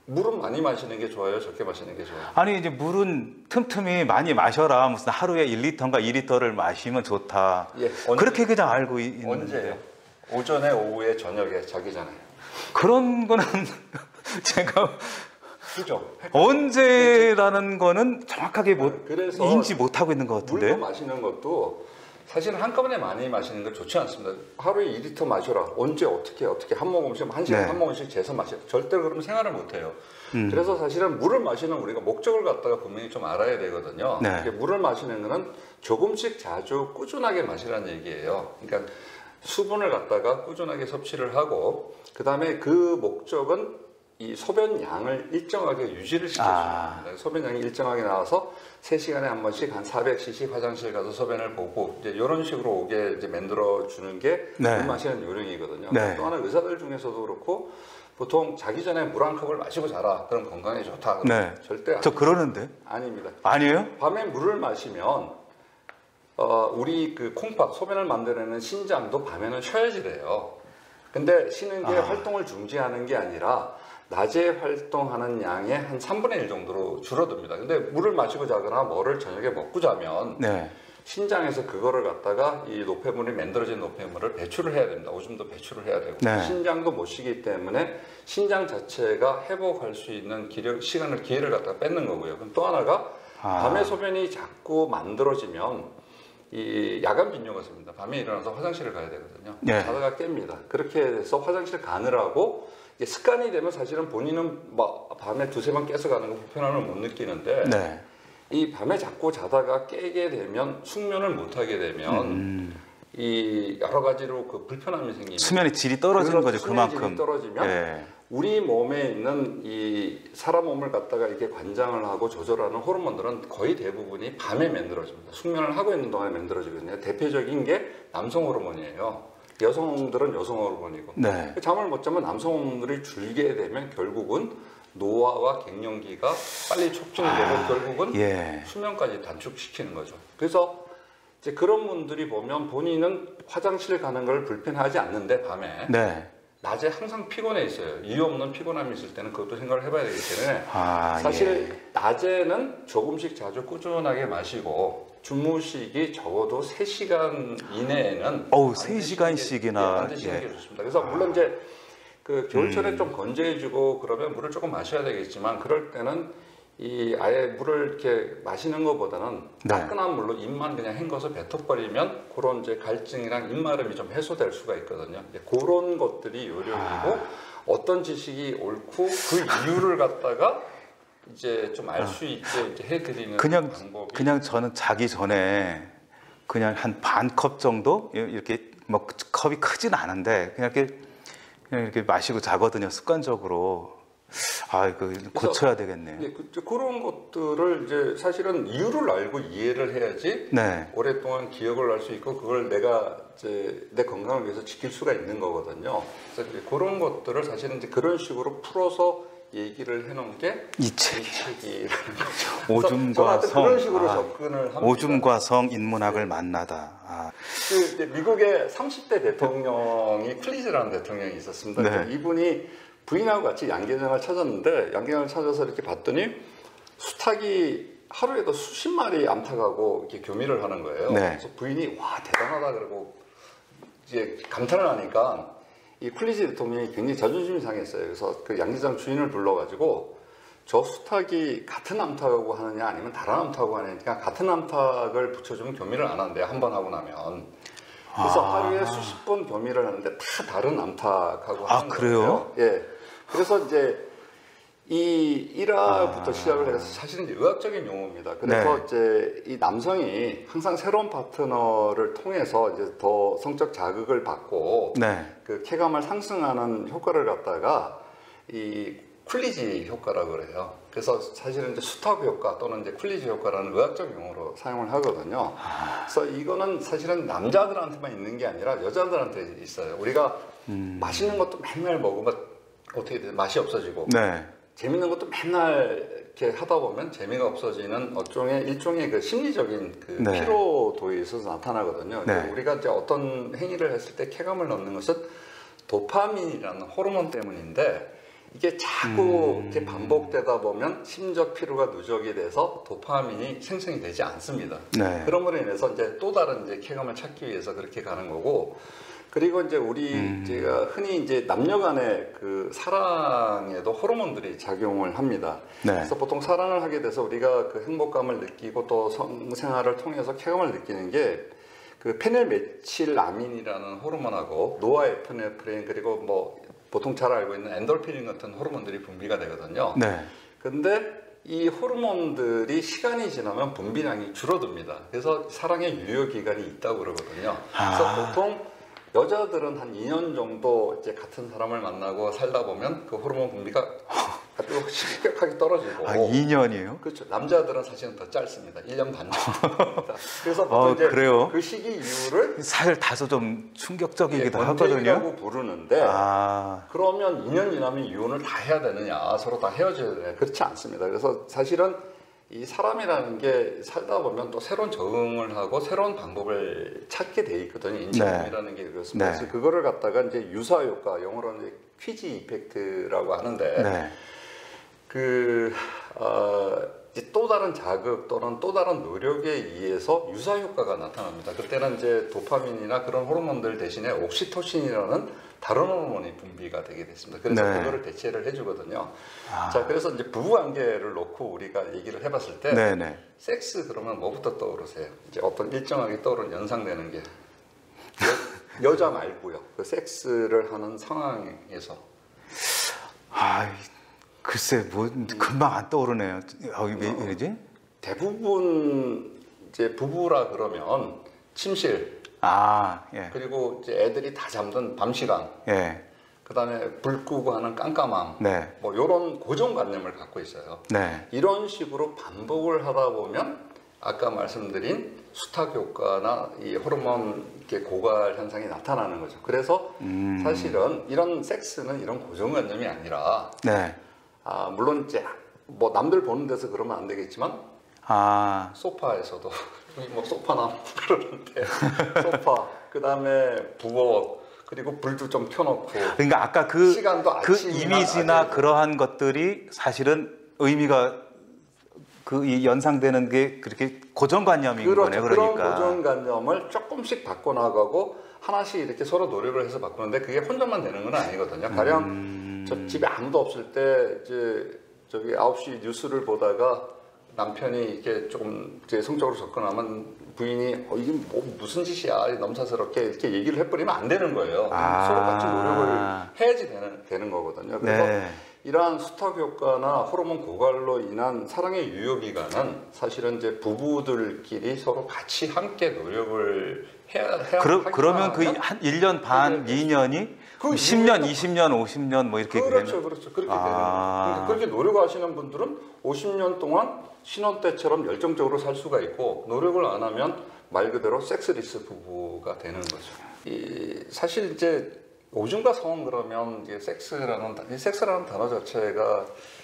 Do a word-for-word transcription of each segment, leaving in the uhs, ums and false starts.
물은 많이 마시는 게 좋아요? 적게 마시는 게 좋아요? 아니 이제 물은 틈틈이 많이 마셔라. 무슨 하루에 일 리터인가 이 리터를 마시면 좋다. 예, 언제, 그렇게 그냥 알고 있는데. 언제요? 오전에, 오후에, 저녁에, 자기 전에. 그런 거는 제가 그죠? 언제라는 거는 정확하게 못 그래서 인지 못하고 있는 것 같은데. 물도 마시는 것도 사실은 한꺼번에 많이 마시는 건 좋지 않습니다. 하루에 이 리터 마셔라. 언제 어떻게 어떻게 한 모금씩 한 시간 네. 한 모금씩 재서 마셔. 절대로 그러면 생활을 못 해요. 음. 그래서 사실은 물을 마시는 우리가 목적을 갖다가 분명히 좀 알아야 되거든요. 네. 물을 마시는 거는 조금씩 자주 꾸준하게 마시라는 얘기예요. 그러니까 수분을 갖다가 꾸준하게 섭취를 하고 그 다음에 그 목적은 이 소변 양을 일정하게 유지를 시켜줍니다. 아. 소변 양이 일정하게 나와서 세 시간에 한 번씩 한 사백 씨씨 화장실 가서 소변을 보고 이제 이런 식으로 오게 이제 만들어 주는 게 물 네. 마시는 요령이거든요. 네. 또 하나 의사들 중에서도 그렇고 보통 자기 전에 물 한 컵을 마시고 자라. 그럼 건강에 좋다. 네. 절대 저 그러는데. 아닙니다. 아니에요? 밤에 물을 마시면 어, 우리 그 콩팥 소변을 만들어내는 신장도 밤에는 쉬어야지 돼요. 근데 쉬는 게 아. 활동을 중지하는 게 아니라 낮에 활동하는 양의 한 삼분의 일 정도로 줄어듭니다. 근데 물을 마시고 자거나 뭐를 저녁에 먹고 자면 네. 신장에서 그거를 갖다가 이 노폐물이 만들어진 노폐물을 배출을 해야 됩니다. 오줌도 배출을 해야 되고 네. 신장도 못 쉬기 때문에 신장 자체가 회복할 수 있는 기력, 시간을 기회를 갖다가 뺏는 거고요. 그럼 또 하나가 아. 밤에 소변이 자꾸 만들어지면 이 야간 빈뇨가 습니다. 밤에 일어나서 화장실을 가야 되거든요. 네. 자다가 깹니다. 그렇게 해서 화장실 가느라고 이게 습관이 되면 사실은 본인은 막 밤에 두세 번 깨서 가는 거 불편함을 못 느끼는데 네. 이 밤에 자꾸 자다가 깨게 되면 숙면을 못 하게 되면 음. 이 여러 가지로 그 불편함이 생깁니다. 수면의 질이 떨어지는 거죠. 수면의 그만큼. 질이 떨어지면 네. 우리 몸에 있는 이 사람 몸을 갖다가 이렇게 관장을 하고 조절하는 호르몬들은 거의 대부분이 밤에 만들어집니다. 숙면을 하고 있는 동안에 만들어지거든요. 대표적인 게 남성 호르몬이에요. 여성들은 여성 호르몬이고 네. 잠을 못 자면 남성 호르몬들이 줄게 되면 결국은 노화와 갱년기가 빨리 촉진되고 아, 결국은 예. 수면까지 단축시키는 거죠. 그래서 이제 그런 분들이 보면 본인은 화장실 가는 걸 불편하지 않는데 밤에 네. 낮에 항상 피곤해 있어요. 이유 없는 피곤함이 있을 때는 그것도 생각을 해봐야 되기 때문에 아, 사실 예. 낮에는 조금씩 자주 꾸준하게 마시고 주무시기 적어도 세 시간 이내에는 어우, 세 시간씩이나 안 드시는 예. 게 좋습니다. 그래서 물론 이제 그 겨울철에 음. 좀 건조해지고 그러면 물을 조금 마셔야 되겠지만 그럴 때는 이 아예 물을 이렇게 마시는 것보다는 네. 따끈한 물로 입만 그냥 헹궈서 뱉어버리면 그런 이제 갈증이랑 입마름이 좀 해소될 수가 있거든요. 이제 그런 것들이 요령이고 아. 어떤 지식이 옳고 그 이유를 갖다가 이제 좀 알 수 있게 이제 해드리는 그냥 방법이 그냥 저는 자기 전에 그냥 한 반 컵 정도 이렇게 뭐 컵이 크진 않은데 그냥 이렇게 그냥 이렇게 마시고 자거든요. 습관적으로. 아, 이거 고쳐야 되겠네요. 예, 그, 그런 것들을 이제 사실은 이유를 알고 이해를 해야지 네. 오랫동안 기억을 할 수 있고 그걸 내가 이제 내 건강을 위해서 지킬 수가 있는 거거든요. 그래서 이제 그런 것들을 사실은 이제 그런 식으로 풀어서 얘기를 해놓은 게 이 책이. 이 책이라는 거죠. 오줌과 성. 그런 식으로 아, 접근을 합니다. 오줌과 성 인문학을 네. 만나다. 아. 그 이제 미국의 삼십 대 대통령이 클리즈라는 대통령이 있었습니다. 네. 이분이 부인하고 같이 양계장을 찾았는데 양계장을 찾아서 이렇게 봤더니 수탉이 하루에도 수십 마리 암탉하고 이렇게 교미를 하는 거예요. 네. 그래서 부인이 와 대단하다 그러고 이제 감탄을 하니까 이 클리지 대통령이 굉장히 자존심이 상했어요. 그래서 그 양계장 주인을 불러가지고 저 수탉이 같은 암탉하고 하느냐 아니면 다른 암탉하고 하느냐 같은 암탉을 붙여주면 교미를 안 한대요. 한 번 하고 나면. 그래서 아. 하루에 수십 번 교미를 하는데 다 다른 암탉하고 아, 하는 그래요? 거예요. 예. 그래서 이제 이 일화부터 아. 시작을 해서 사실은 이제 의학적인 용어입니다. 그래서 네. 이제 이 남성이 항상 새로운 파트너를 통해서 이제 더 성적 자극을 받고 네. 그 쾌감을 상승하는 효과를 갖다가 이 쿨리지 효과라고 그래요. 그래서 사실은 이제 수탉 효과 또는 이제 쿨리지 효과라는 의학적 용어로 사용을 하거든요. 아. 그래서 이거는 사실은 남자들한테만 있는 게 아니라 여자들한테 있어요. 우리가 음. 맛있는 것도 맨날 먹으면 어떻게 돼? 맛이 없어지고 네. 재밌는 것도 맨날 이렇게 하다 보면 재미가 없어지는 어종의 일종의 그 심리적인 그 네. 피로도에 있어서 나타나거든요. 네. 우리가 이제 어떤 행위를 했을 때 쾌감을 넣는 것은 도파민이라는 호르몬 때문인데 이게 자꾸 음. 이렇게 반복되다 보면 심적 피로가 누적이 돼서 도파민이 생성이 되지 않습니다. 네. 그럼으로 인해서 이제 또 다른 이제 쾌감을 찾기 위해서 그렇게 가는 거고, 그리고 이제 우리 음. 제가 흔히 이제 남녀간의 그 사랑에도 호르몬들이 작용을 합니다. 네. 그래서 보통 사랑을 하게 돼서 우리가 그 행복감을 느끼고 또 성생활을 통해서 쾌감을 느끼는 게 그 페닐메틸아민이라는 호르몬하고 노아에피네프린, 그리고 뭐 보통 잘 알고 있는 엔돌핀 같은 호르몬들이 분비가 되거든요. 네. 근데 이 호르몬들이 시간이 지나면 분비량이 줄어듭니다. 그래서 사랑의 유효 기간이 있다고 그러거든요. 그래서 아. 보통 여자들은 한 이 년 정도 이제 같은 사람을 만나고 살다 보면 그 호르몬 분비가 아주 심각하게 떨어지고. 아, 이 년이에요? 그렇죠. 남자들은 사실은 더 짧습니다. 일 년 반 정도입니다. 그래서 보통 어, 이제 그래요? 그 시기 이후를 사실 다소 좀 충격적이기도 예, 하거든요. 번제기라고 부르는데, 아, 그러면 이 년 지나면 이혼을 다 해야 되느냐, 서로 다 헤어져야 되느냐, 그렇지 않습니다. 그래서 사실은 이 사람이라는 게 살다 보면 또 새로운 적응을 하고 새로운 방법을 찾게 돼 있거든요. 인지능이라는 게 그렇습니다. 네. 그래서 그거를 갖다가 이제 유사 효과, 영어로는 이제 퀴즈 이펙트라고 하는데, 네. 그 어, 이제 또 다른 자극 또는 또 다른 노력에 의해서 유사 효과가 나타납니다. 그때는 이제 도파민이나 그런 호르몬들 대신에 옥시토신이라는 다른 호르몬이 분비가 되게 됐습니다. 그래서 네. 그거를 대체를 해주거든요. 아. 자, 그래서 이제 부부 관계를 놓고 우리가 얘기를 해봤을 때, 네, 네. 섹스 그러면 뭐부터 떠오르세요? 이제 어떤 일정하게 떠오르는 연상되는 게 여, 여자 말고요. 그 섹스를 하는 상황에서. 아, 글쎄, 뭐 금방 안 떠오르네요. 아, 왜 이러지? 대부분 이제 부부라 그러면 침실, 아, 예, 그리고 이제 애들이 다 잠든 밤 시간, 예, 그다음에 불 끄고 하는 깜깜함, 네, 뭐 이런 고정관념을 갖고 있어요. 네, 이런 식으로 반복을 하다 보면 아까 말씀드린 수탁 효과나 이 호르몬 이렇게 고갈 현상이 나타나는 거죠. 그래서 음. 사실은 이런 섹스는 이런 고정관념이 아니라, 네, 아, 물론 이제 뭐 남들 보는 데서 그러면 안 되겠지만 아, 소파에서도 여기 뭐 소파나 그러는데 소파, 그 다음에 부엌, 그리고 불도 좀 켜놓고, 그러니까 아까 그, 시간도 그 아침이나 이미지나 낮에. 그러한 것들이 사실은 의미가 그 이 연상되는 게 그렇게 고정관념인 그렇죠. 거네, 그러니까. 그런 고정관념을 조금씩 바꿔나가고 하나씩 이렇게 서로 노력을 해서 바꾸는데 그게 혼자만 되는 건 아니거든요. 가령 음. 저 집에 아무도 없을 때 이제 저기 아홉 시 뉴스를 보다가 남편이 이렇게 조금 이제 성적으로 접근하면 부인이 어, 이게 뭐 무슨 짓이야, 넘사스럽게 이렇게 얘기를 해버리면 안 되는 거예요. 아. 서로 같이 노력을 해야지 되는, 되는 거거든요. 그래서 네. 이러한 수탁 효과나 호르몬 고갈로 인한 사랑의 유효 기간은 사실은 이제 부부들끼리 서로 같이 함께 노력을 해야 해야 그러, 하기만 그러면 그 하면 한 일 년 반, 네, 네. 이 년이 그 십 년, 일 년 이십 년, 오십 년 뭐 이렇게 그렇죠, 되는. 그렇죠. 그렇게 아. 되는 거예요. 그러니까 그렇게 노력하시는 분들은 오십 년 동안 신혼 때처럼 열정적으로 살 수가 있고, 노력을 안 하면 말 그대로 섹스리스 부부가 되는 거죠. 이 사실 이제 오줌과 성은 그러면 이제 섹스라는 단- 이 섹스라는 단어 자체가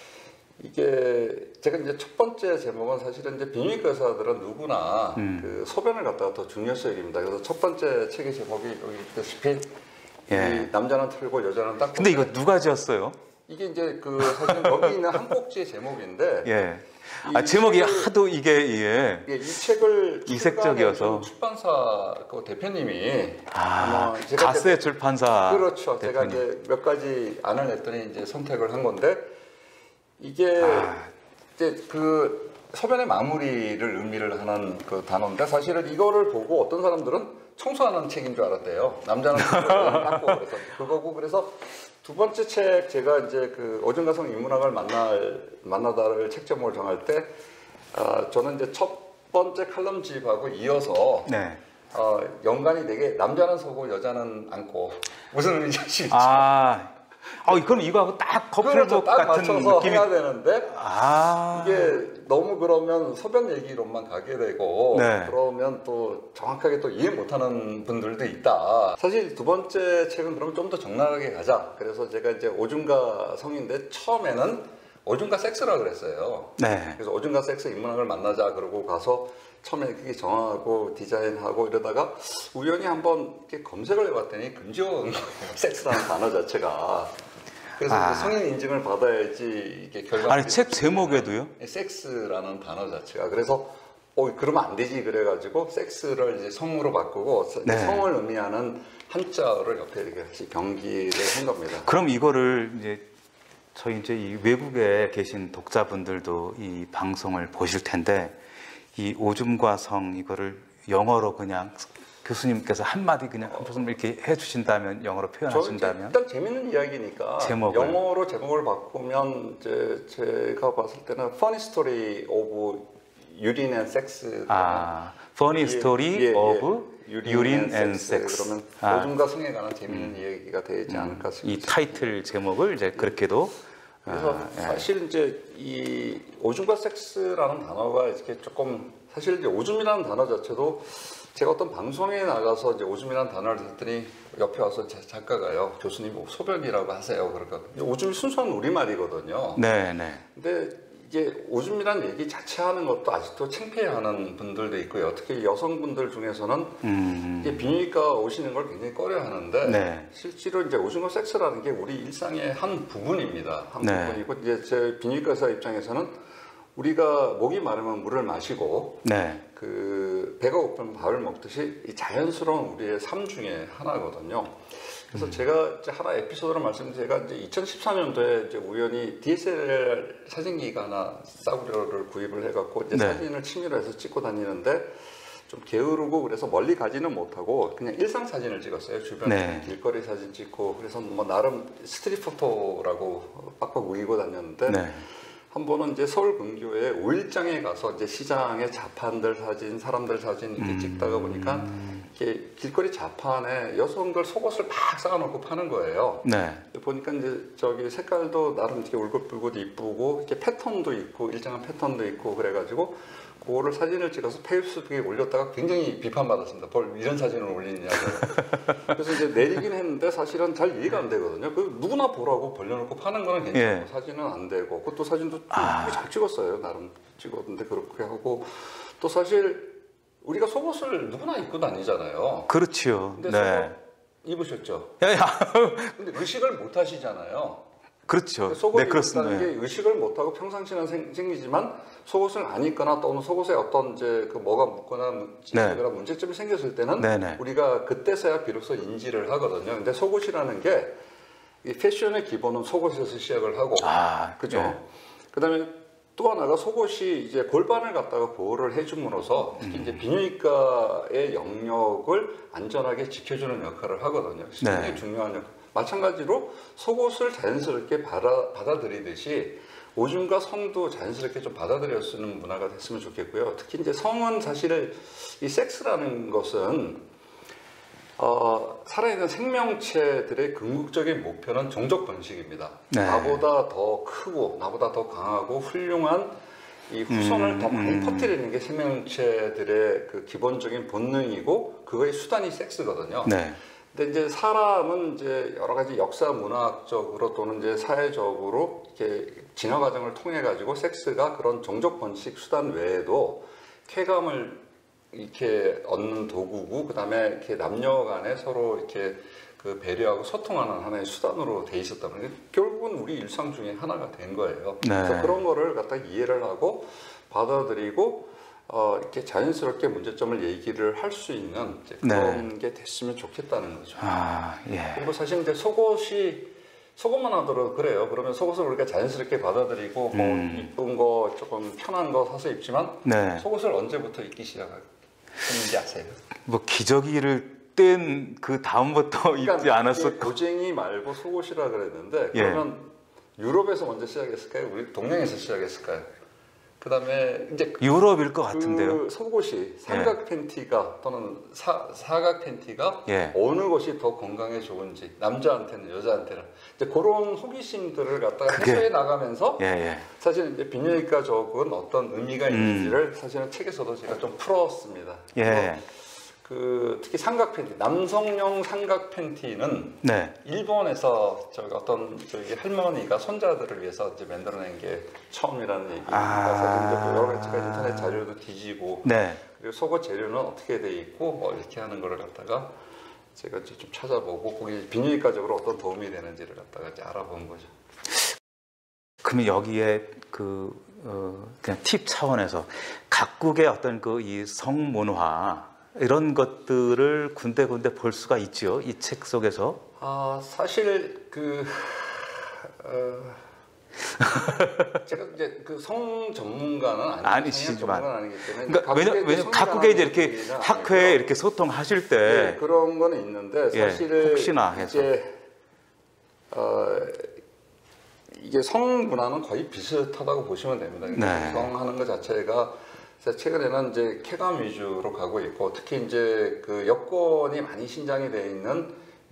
이게 제가 이제 첫 번째 제목은 사실은 이제 비뇨기과 의사들은 누구나 음. 그 소변을 갖다가 더 중요시 여깁니다. 그래서 첫 번째 책의 제목이 여기 있다시피 예. 이 남자는 털고 여자는 닦고. 근데 이거 누가 지었어요? 이게 이제 그 사실 여기 있는 한 꼭지의 제목인데, 예. 이 아, 제목이 책을- 하도 이게, 예. 예, 이 책을 이색적이어서. 출간해준 출판사 그 대표님이 아, 아마 제가 가스의 출판사. 그렇죠. 제가 대표님. 이제 몇 가지 안을 냈더니 이제 선택을 한 건데, 이게 아. 이제 그 소변의 마무리를 의미를 하는 그 단어인데, 사실은 이거를 보고 어떤 사람들은 청소하는 책인 줄 알았대요. 남자는 닦고 그래서 그거고. 그래서 두 번째 책, 제가 이제 그 어중가성 인문학을 만날 만나다를 책 제목을 정할 때, 어, 저는 이제 첫 번째 칼럼집하고 이어서 네. 어, 연관이 되게 남자는 서고 여자는 앉고, 무슨 의미인지 아시겠죠? 아, 어, 그럼 이거하고 딱 커플북 그렇죠. 딱 같은 맞춰서 느낌이. 해야 되는데, 아. 이게 너무 그러면 소변 얘기로만 가게 되고, 네. 그러면 또 정확하게 또 이해 못하는 분들도 있다. 사실 두 번째 책은 그러면 좀 더 적나라하게 가자. 그래서 제가 이제 오줌과 성인데, 처음에는 오줌과 섹스라 그랬어요. 네. 그래서 오줌과 섹스 인문학을 만나자 그러고 가서 처음에 그게 정하고 디자인하고 이러다가 우연히 한번 이렇게 검색을 해봤더니 금지어인 거예요. 섹스라는 단어 자체가. 그래서 아. 이제 성인 인증을 받아야지 이게 결과. 아니 책 제목에도요? 섹스라는 단어 자체가 그래서 어 그러면 안 되지 그래가지고 섹스를 이제 성으로 바꾸고 네. 성을 의미하는 한자어를 옆에 이렇게 같이 병기를 한 겁니다. 그럼 이거를 이제 저희 이제 이 외국에 계신 독자분들도 이 방송을 보실 텐데 이 오줌과 성 이거를 영어로 그냥 교수님께서 한마디 그냥 한 말씀 이렇게 해주신다면 영어로 표현하신다면 일단 재밌는 이야기니까 제목을. 영어로 제목을 바꾸면 이제 제가 봤을 때는 Funny Story of Urine and Sex. 아 Funny Story of Urine and Sex. 그러면 아. 오줌과 성에 관한 재밌는 이야기가 되지 않을까 싶습니다. 이 타이틀 제목을 이제 그렇게도 그래서 아, 예. 사실 이제 이 오줌과 섹스라는 단어가 이렇게 조금 사실 이제 오줌이라는 단어 자체도 제가 어떤 방송에 나가서 이제 오줌이라는 단어를 듣더니 옆에 와서 제 작가가요, 교수님 소변이라고 하세요. 그러니까 오줌이 순수한 우리말이거든요. 네, 네. 근데 이게 오줌이라는 얘기 자체 하는 것도 아직도 창피해하는 분들도 있고요. 특히 여성분들 중에서는 음, 이게 비뇨기과 오시는 걸 굉장히 꺼려하는데 네. 실제로 이제 오줌과 섹스라는 게 우리 일상의 한 부분입니다. 한 네. 부분이고 이제 제 비뇨기과 의사 입장에서는 우리가 목이 마르면 물을 마시고 네. 그 배가 고프면 밥을 먹듯이 이 자연스러운 우리의 삶 중에 하나거든요. 그래서 음. 제가 이제 하나 에피소드를 말씀드리면 제가 이제 이천십사 년도에 이제 우연히 디에스엘알 사진기가 하나 싸구려를 구입을 해갖고 이제 네. 사진을 취미로 해서 찍고 다니는데 좀 게으르고 그래서 멀리 가지는 못하고 그냥 일상 사진을 찍었어요. 주변에 네. 길거리 사진 찍고 그래서 뭐 나름 스트릿 포토라고 빡빡 우기고 다녔는데. 네. 한 번은 이제 서울 근교에 오일장에 가서 이제 시장의 자판들 사진, 사람들 사진 이렇게 음. 찍다가 보니까 이렇게 길거리 자판에 여성들 속옷을 막 쌓아놓고 파는 거예요. 네. 보니까 이제 저기 색깔도 나름 이렇게 울긋불긋 이쁘고 이렇게 패턴도 있고 일정한 패턴도 있고 그래가지고 그거를 사진을 찍어서 페이스북에 올렸다가 굉장히 비판받았습니다. 뭘 이런 사진을 올리냐고. 그래서 이제 내리긴 했는데 사실은 잘 이해가 안 되거든요. 그 누구나 보라고 벌려놓고 파는 거는 괜찮고 예. 사진은 안 되고 그것도 사진도 아. 잘 찍었어요. 나름 찍었는데 그렇게 하고 또 사실 우리가 속옷을 누구나 입고 다니잖아요. 그렇지요. 근데 네. 속옷 입으셨죠? 야, 야. 근데 의식을 못 하시잖아요. 그렇죠. 속옷을 네, 그렇습니다. 입었다는 게 의식을 못하고 평상시는 생, 생기지만 속옷을 안 입거나 또는 속옷에 어떤 이제 그 뭐가 묻거나 찢어지거나 네. 문제점이 생겼을 때는 네네. 우리가 그때서야 비로소 인지를 하거든요. 근데 속옷이라는 게 이 패션의 기본은 속옷에서 시작을 하고, 아, 그죠? 네. 그다음에 또 하나가 속옷이 이제 골반을 갖다가 보호를 해줌으로써 특히 음. 이제 비뇨기과의 영역을 안전하게 지켜주는 역할을 하거든요. 굉장히 네. 중요한 역할. 마찬가지로 속옷을 자연스럽게 받아, 받아들이듯이 오줌과 성도 자연스럽게 좀 받아들여쓰는 문화가 됐으면 좋겠고요. 특히 이제 성은 사실 이 섹스라는 것은 어, 살아있는 생명체들의 궁극적인 목표는 종족 번식입니다. 네. 나보다 더 크고 나보다 더 강하고 훌륭한 이 후손을 음, 더 많이 음. 퍼뜨리는 게 생명체들의 그 기본적인 본능이고 그거의 수단이 섹스거든요. 네. 근데 이제 사람은 이제 여러 가지 역사 문화학적으로 또는 이제 사회적으로 이렇게 진화 과정을 통해 가지고 섹스가 그런 종족 번식 수단 외에도 쾌감을 이렇게 얻는 도구고 그다음에 이렇게 남녀간에 서로 이렇게 그 배려하고 소통하는 하나의 수단으로 돼 있었단 말이에요. 결국은 우리 일상 중에 하나가 된 거예요. 네. 그래서 그런 거를 갖다 이해를 하고 받아들이고 어, 이렇게 자연스럽게 문제점을 얘기를 할 수 있는 이제 그런 네. 게 됐으면 좋겠다는 거죠. 아, 예. 그리고 사실 이제 속옷이 속옷만 하더라도 그래요. 그러면 속옷을 우리가 자연스럽게 받아들이고 뭐 음. 이쁜 거 조금 편한 거 사서 입지만 네. 속옷을 언제부터 입기 시작했는지 아세요? 뭐 기저귀를 뗀 그 다음부터 입지 그러니까 않았었고. 고쟁이 말고 속옷이라 그랬는데 예. 그러면 유럽에서 먼저 시작했을까요? 우리 동양에서 시작했을까요? 그다음에 이제 유럽일 것 같은데요. 그 속옷이 삼각 팬티가 또는 사, 사각 팬티가 예. 어느 것이 더 건강에 좋은지 남자한테는 여자한테는 이제 그런 호기심들을 갖다가 그게- 해소해 나가면서 예, 예. 사실 이제 비뇨기과적은 어떤 의미가 음. 있는지를 사실은 책에서도 제가 좀 풀었습니다. 예. 그 특히 삼각 팬티, 남성용 삼각 팬티는 네. 일본에서 저기 어떤 저기 할머니가 손자들을 위해서 이제 만들어낸 게 처음이라는 얘기가 아. 사실 이제 여러 가지가 인터넷 자료도 뒤지고 네. 그리고 속옷 재료는 어떻게 돼 있고 뭐 이렇게 하는 거를 갖다가 제가 이제 좀 찾아보고 거기 비뇨기과적으로 어떤 도움이 되는지를 갖다가 이제 알아본 거죠. 그러면 여기에 그 어, 그냥 팁 차원에서 각국의 어떤 그 이 성문화 이런 것들을 군데군데 볼 수가 있죠. 이 책 속에서. 아 사실 그 어, 제가 이제 그 성 전문가는 아니고 아니시지만, 전문가는 아니기 때문에 그러니까 왜냐면 왜냐 각국에 이제 이렇게 학회에 아니고요. 이렇게 소통하실 때 네, 그런 거는 있는데 사실 예, 혹시나 해서 이제 어, 이게 성 문화는 거의 비슷하다고 보시면 됩니다. 네. 성하는 것 자체가 최근에는 이제 쾌감 위주로 가고 있고 특히 이제 그 여권이 많이 신장이 되어 있는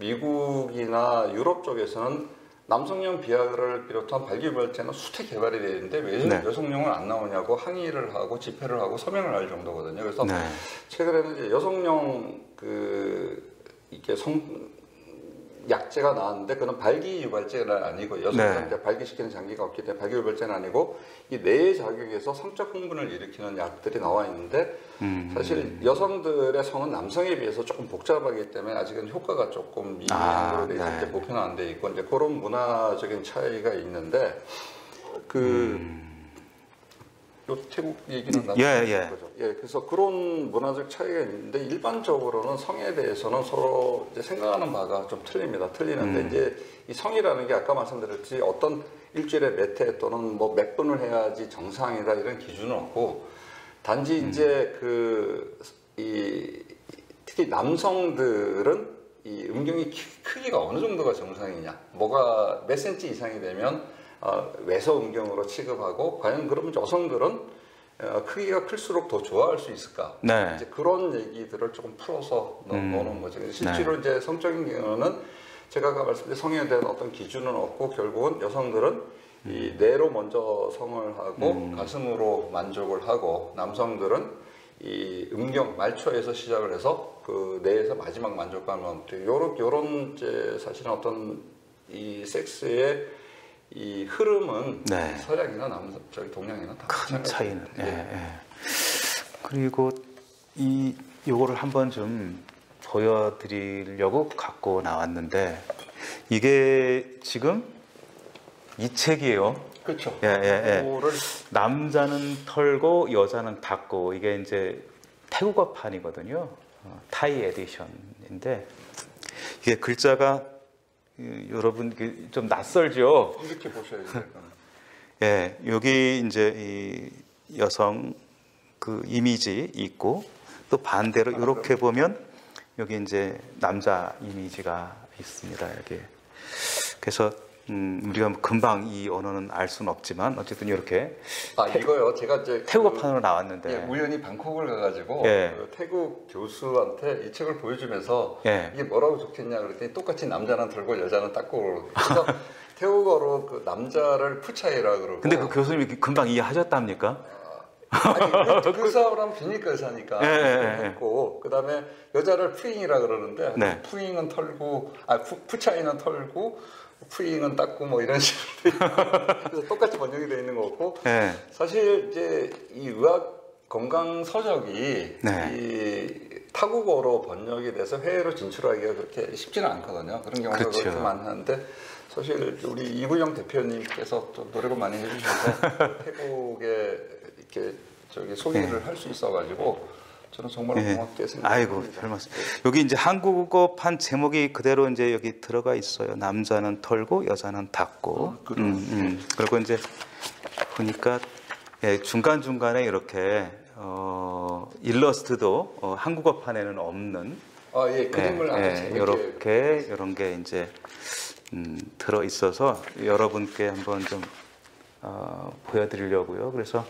미국이나 유럽 쪽에서는 남성용 비아그라를 비롯한 발기부활제는 수태 개발이 되어 있는데 왜 네. 여성용은 안 나오냐고 항의를 하고 집회를 하고 서명을 할 정도거든요. 그래서 네. 최근에는 이제 여성용 그 이게 성 약제가 나왔는데 그는 발기유발제는 아니고 여성들한테 네. 발기시키는 장기가 없기 때문에 발기유발제는 아니고 이 뇌에 작용해서 성적 흥분을 일으키는 약들이 나와 있는데 음. 사실 여성들의 성은 남성에 비해서 조금 복잡하기 때문에 아직은 효과가 조금 미미한 아, 걸로 돼 있을 때 네. 보편화 안 돼 있고 이제 그런 문화적인 차이가 있는데 그 음. 요 태국 얘기는 나중에 예, 할 예. 거죠. 예, 그래서 그런 문화적 차이가 있는데 일반적으로는 성에 대해서는 서로 이제 생각하는 바가 좀 틀립니다. 틀리는데 음. 이제 이 성이라는 게 아까 말씀드렸듯이 어떤 일주일에 몇 회 또는 뭐 몇 분을 해야지 정상이다 이런 기준은 없고 단지 음. 이제 그 이 특히 남성들은 이 음경의 키- 크기가 어느 정도가 정상이냐, 뭐가 몇 센치 이상이 되면 어, 외서 음경으로 취급하고 과연 그러면 여성들은 어, 크기가 클수록 더 좋아할 수 있을까? 네. 이제 그런 얘기들을 조금 풀어서 넣, 음. 넣는 거죠. 실제로 이제 성적인 경우는 제가 아까 말씀드린 성에 대한 어떤 기준은 없고 결국은 여성들은 이 뇌로 먼저 성을 하고 음. 가슴으로 만족을 하고 남성들은 이 음경 말초에서 시작을 해서 그 뇌에서 마지막 만족감을 얻는 요런 요런 이제 사실은 어떤 이 섹스의 이 흐름은 네. 서양이나 남 저기 동양이나 다 큰 마찬가지입니다. 차이는. 예, 예. 예. 그리고 이 요거를 한번 좀 보여드리려고 갖고 나왔는데 이게 지금 이 책이에요. 그렇죠. 예, 예, 예. 그거를 남자는 털고 여자는 닫고 이게 이제 태국어판이거든요. 어, 타이 에디션인데 이게 글자가 이, 여러분 그 좀 낯설죠. 이렇게 보셔야죠. 예, 여기 이제 이 여성 그 이미지 있고 또 반대로 이렇게 보면 여기 이제 남자 이미지가 있습니다. 여기. 그래서 음, 우리가 금방 이 언어는 알 수는 없지만 어쨌든 이렇게 아 이거요. 제가 이제 태국어판으로 나왔는데 예, 우연히 방콕을 가가지고 예. 그 태국 교수한테 이 책을 보여주면서 예. 이게 뭐라고 적혔냐 그랬더니 똑같이 남자는 털고 여자는 닦고 그래서 태국어로 그 남자를 푸차이라 그러고 근데 그 교수님이 금방 이해하셨답니까? 아니 그, 그 사람은 비니까 의사니까 예, 예, 예. 했고 그 다음에 여자를 푸잉이라 그러는데 네. 푸잉은 털고 아 푸, 푸차이는 털고 푸잉은 닦고 뭐 이런 식으로 돼 있고 그래서 똑같이 번역이 돼 있는 거고 예. 사실 이제 이 의학 건강 서적이 네. 이 타국어로 번역이 돼서 해외로 진출하기가 그렇게 쉽지는 않거든요. 그런 경우가 그렇죠. 그렇게 많은데 사실 우리 이구영 대표님께서 또 노력을 많이 해주셔서 태국에 이렇게 저기 소개를 네. 할 수 있어가지고 저는 정말 예. 고맙게 생각합니다. 아이고 별 말씀. 여기 이제 한국어판 제목이 그대로 이제 여기 들어가 있어요. 남자는 털고 여자는 닫고. 아, 그래요? 음, 음. 그리고 이제 보니까 예, 중간 중간에 이렇게 어, 일러스트도 어, 한국어판에는 없는. 아, 예, 그림을 아주 예, 재밌게 이렇게 이런 게 이제 음, 들어 있어서 여러분께 한번 좀 어, 보여드리려고요. 그래서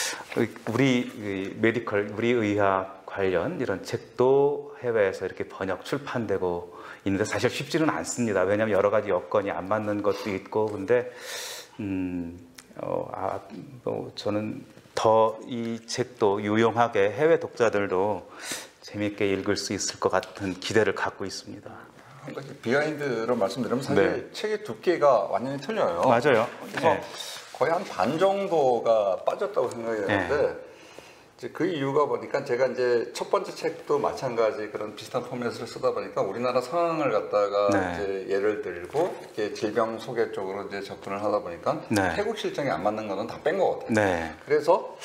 우리 이 메디컬, 우리 의학 관련 이런 책도 해외에서 이렇게 번역 출판되고 있는데 사실 쉽지는 않습니다. 왜냐하면 여러 가지 여건이 안 맞는 것도 있고, 근데 음, 어, 아, 뭐 저는 더 이 책도 유용하게 해외 독자들도 재미있게 읽을 수 있을 것 같은 기대를 갖고 있습니다. 한 가지 비하인드로 말씀드리면 사실 네. 책의 두께가 완전히 틀려요. 맞아요. 그래서 네. 거의 한 반 정도가 빠졌다고 생각이 되는데 이제 그 이유가 보니까 제가 이제 첫 번째 책도 마찬가지 그런 비슷한 포맷을 쓰다 보니까 우리나라 상황을 갖다가 네. 이제 예를 들고 이렇게 질병 소개 쪽으로 이제 접근을 하다 보니까 네. 태국 실정에 안 맞는 거는 다 뺀 것 같아요. 네. 그래서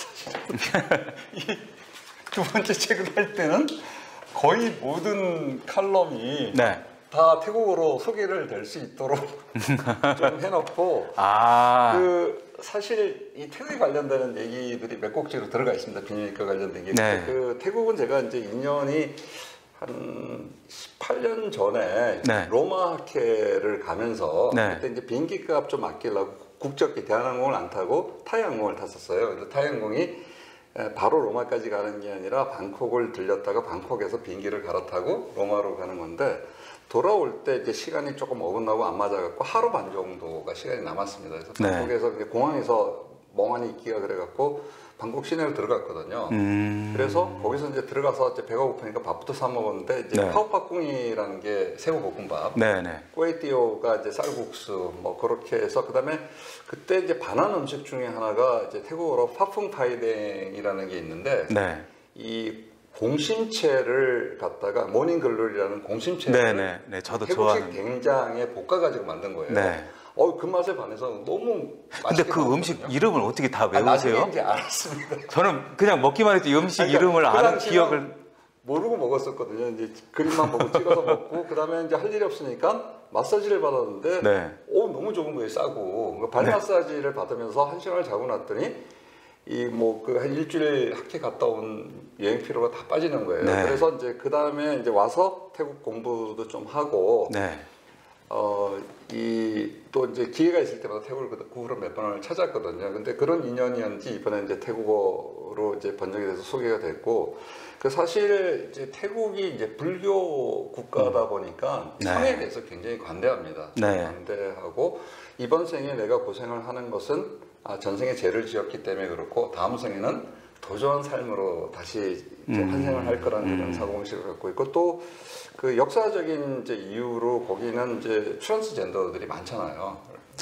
이 두 번째 책을 할 때는 거의 모든 칼럼이 네. 다 태국어로 소개를 될 수 있도록 좀 해놓고 아. 그 사실 이 태국에 관련되는 얘기들이 몇 곡지로 들어가 있습니다. 비뇨기과 관련된 게. 네. 그 태국은 제가 이제 인연이 한 십팔 년 전에 네. 로마 학회를 가면서 네. 그때 이제 비행기 값 좀 아끼려고 국적기 대한항공을 안 타고 타이항공을 탔었어요. 그래서 타이항공이 바로 로마까지 가는 게 아니라 방콕을 들렸다가 방콕에서 비행기를 갈아타고 로마로 가는 건데 돌아올 때 이제 시간이 조금 어긋나고 안 맞아갖고 하루 반 정도가 시간이 남았습니다. 그래서 네. 방콕에서 이제 공항에서 멍하니 있기가 그래갖고 방콕 시내로 들어갔거든요. 음. 그래서 거기서 이제 들어가서 이제 배가 고프니까 밥부터 사 먹었는데 이제 네. 파오파꿍이라는 게 새우볶음밥, 네네. 꼬에띠오가 이제 쌀국수 뭐 그렇게 해서 그다음에 그때 이제 반한 음식 중에 하나가 이제 태국어로 파풍파이댕이라는 게 있는데 네. 이 공심채를 갖다가 모닝글로리라는 공심채를 네네. 네. 저도 태국식 좋아하는. 된장에 볶아가지고 만든 거예요. 네. 어, 그 맛에 반해서 너무 근데 맛있게 그 나왔거든요. 음식 이름을 어떻게 다 아, 나중에 외우세요? 이제 알았습니다. 저는 그냥 먹기만 했지 음식 그러니까 이름을 그 아는 당시에는 기억을. 모르고 먹었었거든요. 이제 그림만 보고 찍어서 먹고 그다음에 이제 할 일이 없으니까 마사지를 받았는데 네. 오 너무 좋은 거예요. 싸고 발 네. 마사지를 받으면서 한 시간을 자고 났더니 이 뭐 그 한 일주일 학회 갔다 온 여행 피로가 다 빠지는 거예요. 네. 그래서 이제 그 다음에 이제 와서 태국 공부도 좀 하고 네. 어 이 또 이제 기회가 있을 때마다 태국을 그 후로 몇 번을 찾았거든요. 근데 그런 인연이었는지 이번에 이제 태국어로 이제 번역이 돼서 소개가 됐고 그 사실 이제 태국이 이제 불교 국가다 보니까 네. 성에 대해서 굉장히 관대합니다. 네. 관대하고 이번 생에 내가 고생을 하는 것은 아, 전생에 죄를 지었기 때문에 그렇고 다음 생에는 도전 삶으로 다시 이제 음. 환생을 할 거라는 음. 그런 사고방식을 갖고 있고 또 그 역사적인 이제 이유로 거기는 이제 트랜스젠더들이 많잖아요.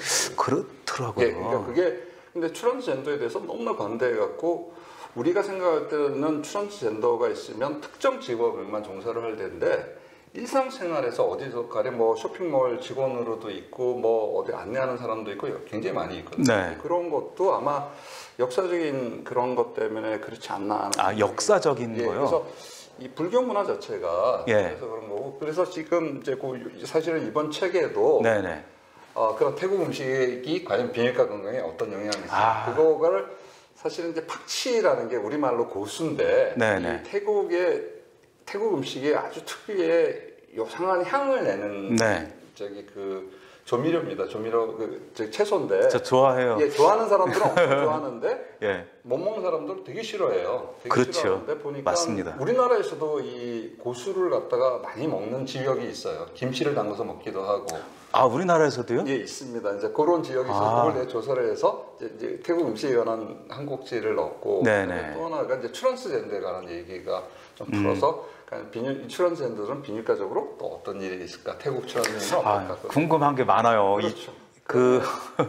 그렇더라고요. 예, 그러니까 그게 근데 트랜스젠더에 대해서 너무나 관대해갖고 우리가 생각할 때는 트랜스젠더가 있으면 특정 직업에만 종사를 할 텐데 일상생활에서 어디서 가령 뭐 쇼핑몰 직원으로도 있고 뭐 어디 안내하는 사람도 있고 굉장히 많이 있거든요. 네. 그런 것도 아마 역사적인 그런 것 때문에 그렇지 않나 하는 아, 역사적인 예, 거요? 그래서 이 불교 문화 자체가 예. 그래서 그런 거고 그래서 지금 이제 그 사실은 이번 책에도 네네. 어, 그런 태국 음식이 과연 비뇨기과 건강에 어떤 영향을 있을까 아. 그거를 사실은 이제 팍치라는 게 우리말로 고수인데 네네. 이 태국의 태국 음식에 아주 특유의 요상한 향을 내는 네. 저기 그 조미료입니다. 조미료 그 저기 채소인데 저 좋아해요. 예, 좋아하는 사람들은 엄청 좋아하는데 예. 못 먹는 사람들은 되게 싫어해요. 되게 그렇죠. 싫어하는데 보니까 맞습니다. 우리나라에서도 이 고수를 갖다가 많이 먹는 지역이 있어요. 김치를 담궈서 먹기도 하고. 아, 우리나라에서도요? 예, 있습니다. 이제 그런 지역이 있어서 아. 그걸 내가 조사를 해서 이제, 이제 태국 음식에 관한 한 곡지를 넣었고 네네. 또 하나가 이제 트랜스젠더에 관한 얘기가 좀 음. 풀어서 그러니까 비뇨, 트랜스젠더는 비뇨기과적으로 또 어떤 일이 있을까? 태국 트랜스젠더는 아, 어떨까? 궁금한 게 많아요. 그렇죠. 이, 그,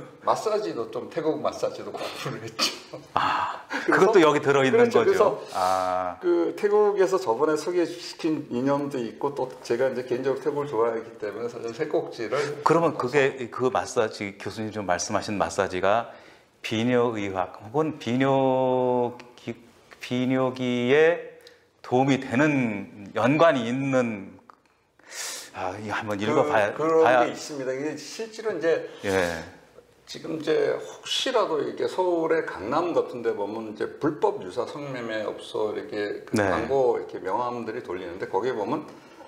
마사지도 좀 태국 마사지도 공부를 했죠. 아, 그래서- 그것도 여기 들어있는 그렇죠. 거죠. 그래서 아, 그 태국에서 저번에 소개시킨 인연도 있고 또 제가 이제 개인적으로 태국을 좋아하기 때문에 사실 세 꼭지를 그러면 그게 그 마사지 교수님 좀 말씀하신 마사지가 비뇨의학 혹은 비뇨기 비뇨기에 도움이 되는 연관이 있는 아, 이거 한번 읽어봐야 그, 그런 봐야 게 있습니다. 이게 실제로 이제 예. 지금 이제 혹시라도 이렇게 서울의 강남 같은 데 보면 이제 불법 유사 성매매 업소 이렇게 그 네. 광고 이렇게 명함들이 돌리는데 거기에 보면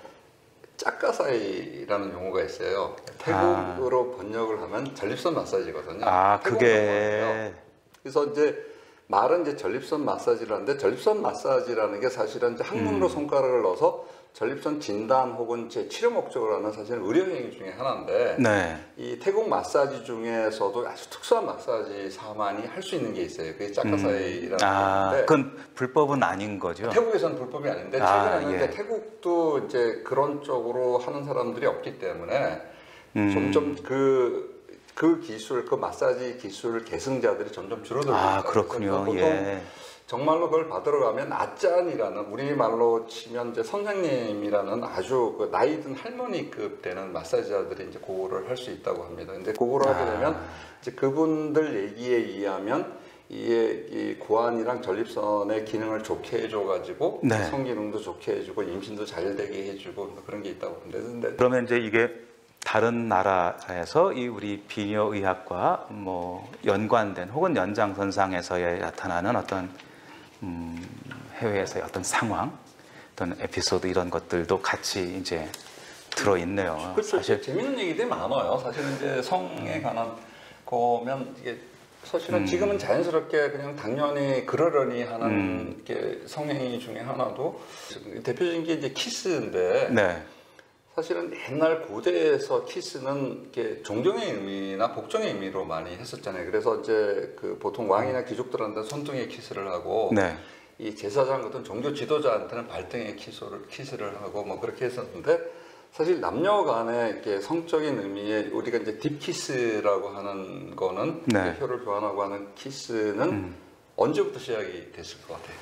짝가사이라는 용어가 있어요. 태국어로 번역을 하면 전립선 마사지거든요. 아, 태국어 그게 용어예요. 그래서 이제 말은 이제 전립선 마사지를 하는데 전립선 마사지라는 게 사실은 이제 항문으로 음. 손가락을 넣어서 전립선 진단 혹은 제 치료 목적으로 하는 사실은 의료 행위 중에 하나인데 네. 이 태국 마사지 중에서도 아주 특수한 마사지사만이 할 수 있는 게 있어요. 그게 짝가사이라는 아, 게 있는데 그건 불법은 아닌 거죠. 태국에서는 불법이 아닌데 아, 최근에는 예. 이제 태국도 이제 그런 쪽으로 하는 사람들이 없기 때문에 음. 점점 그 그 기술, 그 마사지 기술 계승자들이 점점 줄어들고 아, 있다. 그렇군요. 그래서 보통 예. 정말로 그걸 받으러 가면 아짠이라는 우리말로 치면 이제 선생님이라는 아주 그 나이 든 할머니급 되는 마사지자들이 이제 그거를 할 수 있다고 합니다. 근데 그거를 하게 되면 이제 그분들 얘기에 의하면 이게 이 고환이랑 전립선의 기능을 좋게 해줘가지고 네. 성기능도 좋게 해주고 임신도 잘 되게 해주고 뭐 그런 게 있다고 합니다. 근데 그러면 이제 이게 다른 나라에서 이 우리 비뇨의학과 뭐 연관된 혹은 연장선상에서의 나타나는 어떤 음, 해외에서의 어떤 상황, 어떤 에피소드 이런 것들도 같이 이제 들어 있네요. 그렇죠. 사실 재밌는 얘기들이 많아요. 사실은 이제 성에 관한 거면 이게 사실은 음. 지금은 자연스럽게 그냥 당연히 그러려니 하는 음. 게 성행위 중에 하나도 대표적인 게 이제 키스인데 네, 사실은 옛날 고대에서 키스는 이렇게 존경의 의미나 복종의 의미로 많이 했었잖아요. 그래서 이제 그 보통 왕이나 귀족들한테 손등에 키스를 하고 네, 이 제사장 같은 종교 지도자한테는 발등에 키스를 키스를 하고 뭐 그렇게 했었는데 사실 남녀 간의 이렇게 성적인 의미의 우리가 이제 딥키스라고 하는 거는 네. 혀를 교환하고 하는 키스는 음. 언제부터 시작이 됐을 것 같아요?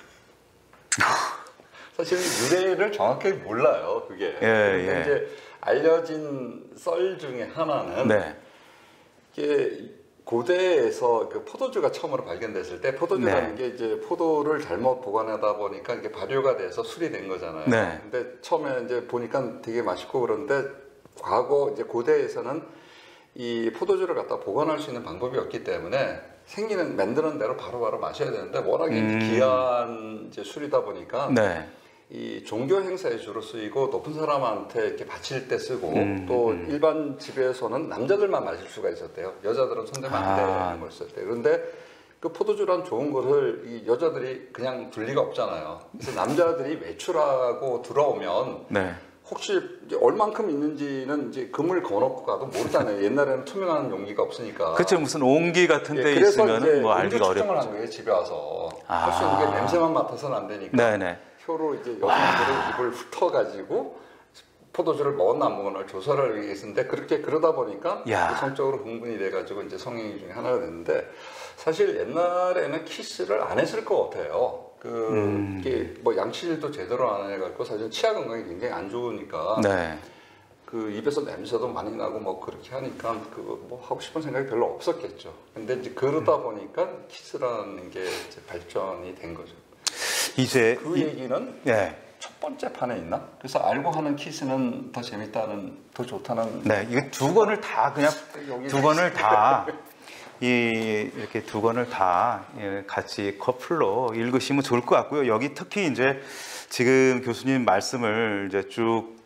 사실 유래를 정확하게 몰라요, 그게. 예, 근데 예. 이제 알려진 썰 중에 하나는 네, 이게 고대에서 그 포도주가 처음으로 발견됐을 때 포도주라는 네. 게 이제 포도를 잘못 보관하다 보니까 이게 발효가 돼서 술이 된 거잖아요. 네. 근데 처음에 이제 보니까 되게 맛있고 그런데 과거 이제 고대에서는 이 포도주를 갖다 보관할 수 있는 방법이 없기 때문에 생기는 만드는 대로 바로바로 마셔야 되는데 워낙에 음. 귀한 이제 술이다 보니까 네, 이 종교 행사에 주로 쓰이고 높은 사람한테 이렇게 바칠 때 쓰고 음, 또 음. 일반 집에서는 남자들만 마실 수가 있었대요. 여자들은 손대면 안 아. 되는 걸 썼대요. 그런데 그 포도주란 좋은 것을 이 여자들이 그냥 둘 리가 없잖아요. 그래서 남자들이 외출하고 들어오면 네. 혹시 이제 얼만큼 있는지는 이제 금을 거놓고 가도 모르잖아요. 옛날에는 투명한 용기가 없으니까. 그렇죠. 무슨 옹기 같은 예, 데 그래서 이제 있으면 뭐 음주 알기가 측정을 한 어렵죠. 거예요. 집에 와서 아. 할 수 있는 게 냄새만 맡아서는 안 되니까. 네네. 혀로 이제 여성들의 입을 훑어가지고 포도주를 먹었나 안 먹었나 조사를 위해 했는데 그렇게 그러다 보니까 야. 성적으로 흥분이 돼가지고 이제 성행위 중에 하나가 됐는데 사실 옛날에는 키스를 안 했을 것 같아요. 그 음. 이게 뭐 양치질도 제대로 안 해갖고 사실 치아 건강이 굉장히 안 좋으니까 네. 그 입에서 냄새도 많이 나고 뭐 그렇게 하니까 그 뭐 하고 싶은 생각이 별로 없었겠죠. 근데 이제 그러다 보니까 키스라는 게 이제 발전이 된 거죠. 이제 그 이- 얘기는 네. 첫 번째 판에 있나? 그래서 알고 하는 키스는 더 재밌다는, 더 좋다는. 네, 이게 두 권을 다 그냥 여기 두 권을 다 이 이렇게 두 권을 다 예, 같이 커플로 읽으시면 좋을 것 같고요. 여기 특히 이제 지금 교수님 말씀을 이제 쭉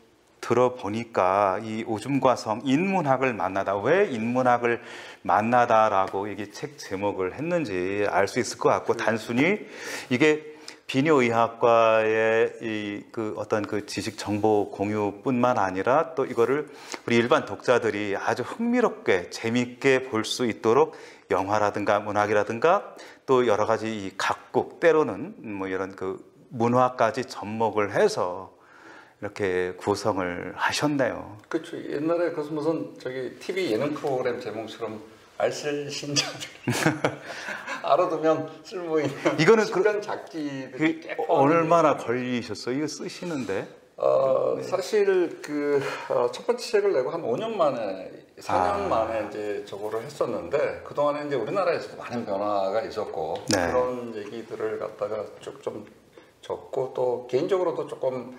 들어보니까 이 오줌과 성 인문학을 만나다, 왜 인문학을 만나다라고 이게 책 제목을 했는지 알 수 있을 것 같고, 단순히 이게 비뇨의학과의 이 그 어떤 그 지식 정보 공유뿐만 아니라 또 이거를 우리 일반 독자들이 아주 흥미롭게 재밌게 볼 수 있도록 영화라든가 문학이라든가 또 여러 가지 이 각국 때로는 뭐 이런 그 문화까지 접목을 해서 이렇게 구성을 하셨네요. 그렇죠. 옛날에 그 무슨 저기 티비 예능 프로그램 제목처럼 알쓸신자들 알아두면 쓸모 있는 이거는 신간 작기들이 그 꽤 얼마나 걸리셨어요? 이거 쓰시는데? 어, 사실 그 첫 번째 책을 내고 한 오 년 만에 사 년 아. 만에 이제 저거를 했었는데 그 동안에 이제 우리나라에서도 많은 변화가 있었고 네. 그런 얘기들을 갖다가 쭉 좀 적고 또 개인적으로도 조금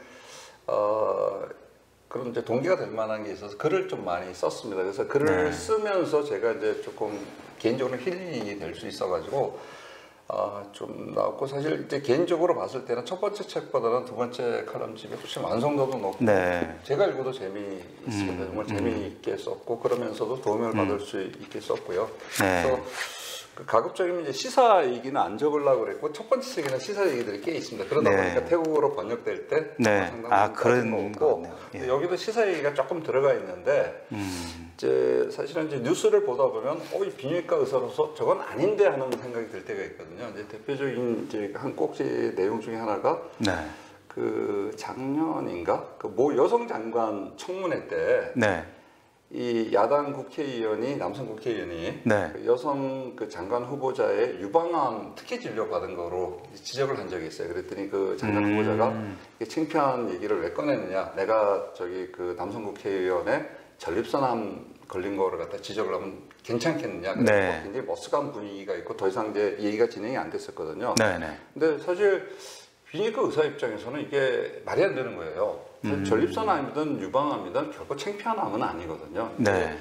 어 그런 이제 동기가 될 만한 게 있어서 글을 좀 많이 썼습니다. 그래서 글을 네. 쓰면서 제가 이제 조금 개인적으로 힐링이 될 수 있어가지고 아, 좀 나왔고 사실 이제 개인적으로 봤을 때는 첫 번째 책보다는 두 번째 칼럼집이 훨씬 완성도도 높고 네. 제가 읽어도 재미있습니다. 정말 재미있게 썼고 그러면서도 도움을 받을 수 있게 썼고요. 네. 그래서 그 가급적이면 이제 시사 얘기는 안 적으려고 그랬고 첫 번째 책에는 시사 얘기들이 꽤 있습니다. 그러다 네. 보니까 태국어로 번역될 때 네. 상당히 아, 그런 거고 거네요. 예. 여기도 시사 얘기가 조금 들어가 있는데 음. 이제 사실은 이제 뉴스를 보다 보면 어, 이 비뇨기과 의사로서 저건 아닌데 하는 생각이 들 때가 있거든요. 이제 대표적인 이제 한 꼭지 내용 중에 하나가 네. 그 작년인가 그 모 여성 장관 청문회 때 네. 이 야당 국회의원이 남성 국회의원이 네. 그 여성 그 장관 후보자의 유방암 특혜 진료 받은 거로 지적을 한 적이 있어요. 그랬더니 그 장관 음. 후보자가 이게 창피한 얘기를 왜 꺼내느냐? 내가 저기 그 남성 국회의원의 전립선암 걸린 거를 갖다 지적을 하면 괜찮겠느냐? 그래서 네. 굉장히 머쓱한 분위기가 있고 더 이상 이제 얘기가 진행이 안 됐었거든요. 네네. 근데 사실 비니까 의사 입장에서는 이게 말이 안 되는 거예요. 음. 전립선암이든 유방암이든 결코 창피한 암은 아니거든요. 네.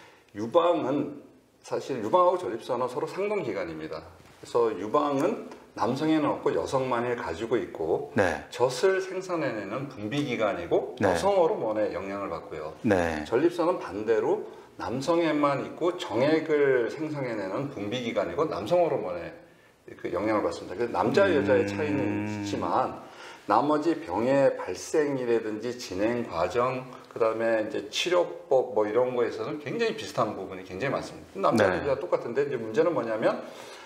유방은 사실 유방하고 전립선은 서로 상등기관입니다. 그래서 유방은 남성에는 없고 여성만이 가지고 있고 네. 젖을 생산해내는 분비기관이고 네. 여성 호르몬의 영향을 받고요. 네. 전립선은 반대로 남성에만 있고 정액을 생성해내는 분비기관이고 남성 호르몬의 그 영향을 받습니다. 그래서 남자 여자의 차이는 음. 있지만 나머지 병의 발생이라든지 진행 과정, 그 다음에 이제 치료법 뭐 이런 거에서는 굉장히 비슷한 부분이 굉장히 많습니다. 남자 네. 여자 똑같은데 이제 문제는 뭐냐면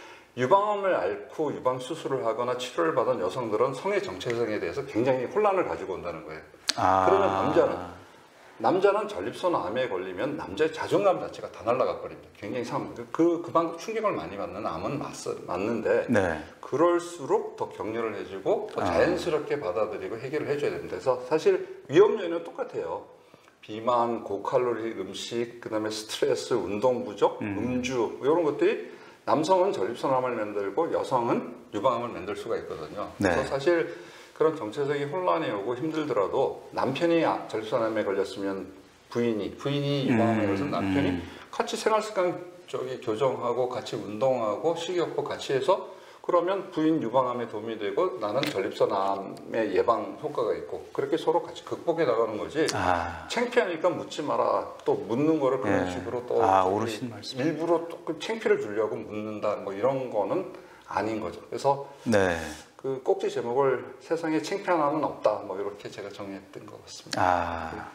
유방암을 앓고 유방 수술을 하거나 치료를 받은 여성들은 성의 정체성에 대해서 굉장히 혼란을 가지고 온다는 거예요. 아. 그러면 남자는 남자는 전립선 암에 걸리면 남자의 자존감 자체가 다 날아가 버립니다. 굉장히 상, 그, 그만큼 충격을 많이 받는 암은 맞, 맞는데, 네. 그럴수록 더 격려를 해주고, 더 아. 자연스럽게 받아들이고 해결을 해줘야 됩니다. 그래서 사실 위험 요인은 똑같아요. 비만, 고칼로리 음식, 그 다음에 스트레스, 운동 부족, 음. 음주, 이런 것들이 남성은 전립선암을 만들고 여성은 유방암을 만들 수가 있거든요. 네. 그래서 사실 그런 정체적인 혼란이 오고 힘들더라도 남편이 전립선암에 걸렸으면 부인이 부인이 유방암에 걸려서 음, 남편이 음. 같이 생활습관 저기 교정하고 같이 운동하고 식이요법 같이 해서 그러면 부인 유방암에 도움이 되고 나는 전립선암의 예방 효과가 있고 그렇게 서로 같이 극복해 나가는 거지. 아. 창피하니까 묻지 마라. 또 묻는 거를 그런 네. 식으로 또 아, 저기 옳으신 말씀. 일부러 또 그 창피를 주려고 묻는다 뭐 이런 거는 아닌 거죠. 그래서 네. 그 꼭지 제목을 세상에 창피한 암은 없다 뭐 이렇게 제가 정리했던 것 같습니다. 아,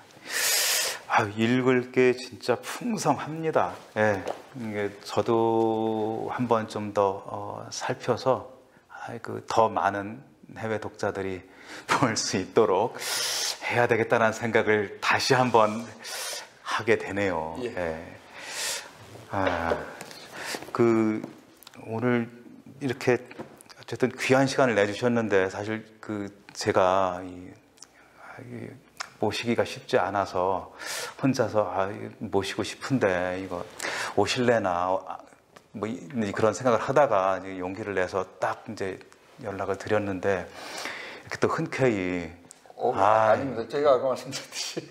아 읽을 게 진짜 풍성합니다. 예, 이게 저도 한번 좀 더 어, 살펴서 아, 그더 많은 해외 독자들이 볼 수 있도록 해야 되겠다는 생각을 다시 한번 하게 되네요. 예. 예. 아, 그 오늘 이렇게 어쨌든 귀한 시간을 내주셨는데 사실 그 제가 이, 이 모시기가 쉽지 않아서 혼자서 아, 모시고 싶은데 이거 오실래나 뭐 이, 그런 생각을 하다가 이제 용기를 내서 딱 이제 연락을 드렸는데 이렇게 또 흔쾌히 어, 아, 아닙니다. 제가 아까 말씀드렸듯이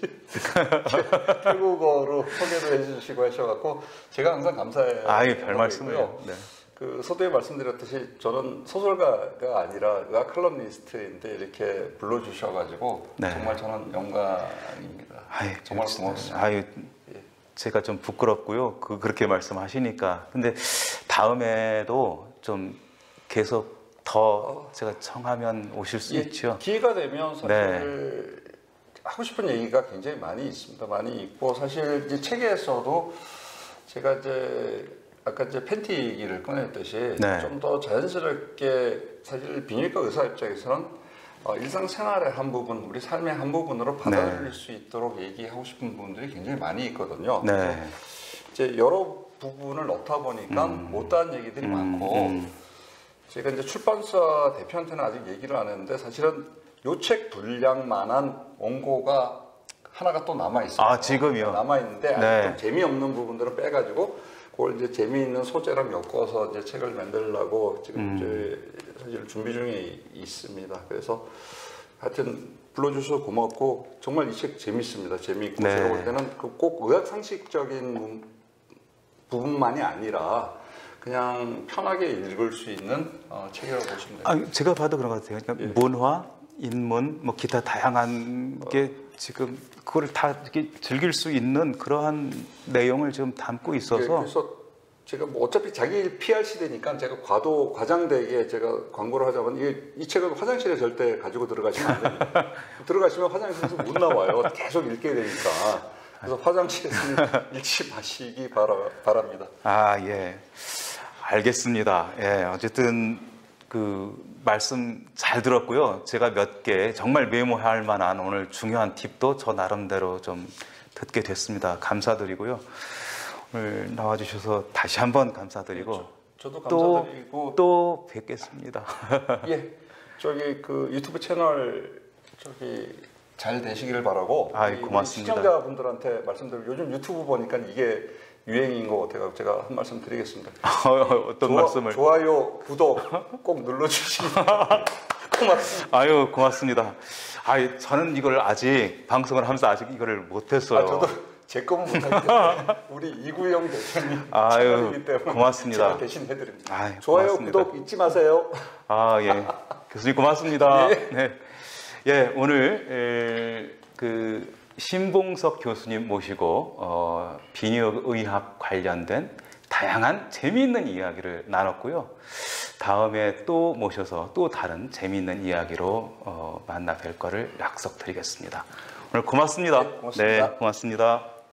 태국어로 소개도 해주시고 하셔갖고 제가 항상 감사해요. 아유 별 말씀을요. 네. 그 서두에 말씀드렸듯이 저는 소설가가 아니라 의학 칼럼니스트인데 이렇게 불러주셔가지고 네. 정말 저는 영광입니다. 아유, 정말 진짜, 고맙습니다. 아유, 예. 제가 좀 부끄럽고요. 그 그렇게 말씀하시니까. 근데 다음에도 좀 계속 더 제가 청하면 오실 수 예, 있죠. 기회가 되면 사실 네. 하고 싶은 얘기가 굉장히 많이 있습니다. 많이 있고 사실 이제 책에서도 제가 이제 아까 이제 팬티 얘기를 꺼냈듯이 네. 좀 더 자연스럽게 사실 비뇨기과 의사 입장에서는 어, 일상생활의 한 부분, 우리 삶의 한 부분으로 받아들일 네. 수 있도록 얘기하고 싶은 부분들이 굉장히 많이 있거든요. 네. 이제 여러 부분을 넣다 보니까 음. 못다한 얘기들이 음, 많고 음. 제가 이제 출판사 대표한테는 아직 얘기를 안 했는데 사실은 요 책 분량만한 원고가 하나가 또 남아 있어요. 아, 지금요? 남아 있는데 아직 네. 좀 재미없는 부분들을 빼가지고 그걸 이제 재미있는 소재랑 엮어서 이제 책을 만들려고 지금 음. 이제 사실 준비 중에 있습니다. 그래서 하여튼 불러주셔서 고맙고 정말 이 책 재밌습니다. 재미있고 네. 제가 볼 때는 그 꼭 의학 상식적인 부분만이 아니라 그냥 편하게 읽을 수 있는 어, 책이라고 보시면 됩니다. 아, 제가 봐도 그런 것 같아요. 그러니까 예. 문화, 인문, 뭐 기타 다양한 게 지금 그걸 다 이렇게 즐길 수 있는 그러한 내용을 지금 담고 있어서 그래서 제가 뭐 어차피 자기 일 피알 시대니까 제가 과도 과장되게 제가 광고를 하자면 이, 이 책은 화장실에 절대 가지고 들어가시면 안 됩니다. 들어가시면 화장실에서 못 나와요. 계속 읽게 되니까. 그래서 화장실에서 읽지 마시기 바라, 바랍니다. 아, 예. 알겠습니다. 예. 어쨌든 그 말씀 잘 들었고요. 제가 몇 개 정말 메모할 만한 오늘 중요한 팁도 저 나름대로 좀 듣게 됐습니다. 감사드리고요. 오늘 나와주셔서 다시 한번 감사드리고 그렇죠. 저도 또, 감사드리고 또 뵙겠습니다. 예, 저기 그 유튜브 채널 저기 잘 되시기를 바라고. 아이, 이 고맙습니다. 시청자분들한테 말씀드리고 요즘 유튜브 보니까 이게 유행인 것 같아요. 제가 한 말씀 드리겠습니다. 어떤 좋아, 말씀을? 좋아요, 구독 꼭 눌러주시기 고맙습니다. 아유, 고맙습니다. 아유, 저는 이걸 아직 방송을 하면서 아직 이거를 못했어요. 아, 저도 제 거면 못하기 때문에 우리 이구영 대표님 아유, 채널이기 때문에 고맙습니다. 제가 대신 해드립니다. 아유, 좋아요, 고맙습니다. 구독 잊지 마세요. 아, 예. 교수님 고맙습니다. 예. 네. 예, 오늘 에, 그 신봉석 교수님 모시고 어, 비뇨의학 관련된 다양한 재미있는 이야기를 나눴고요. 다음에 또 모셔서 또 다른 재미있는 이야기로 어, 만나 뵐 거를 약속드리겠습니다. 오늘 고맙습니다. 네, 고맙습니다. 네, 고맙습니다.